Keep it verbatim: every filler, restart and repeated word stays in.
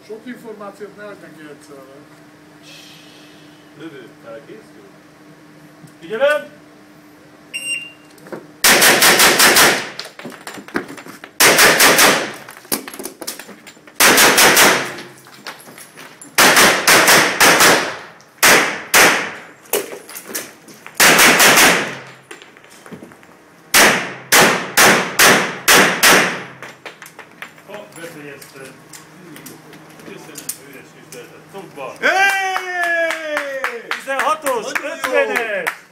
Sok információt ne hagyd neki egyszerre. Lövő, elkészül. Figyelem! Ha, befejezted. Köszönöm, üres is lehetett. Tudba! tizenhatos, ötvenes!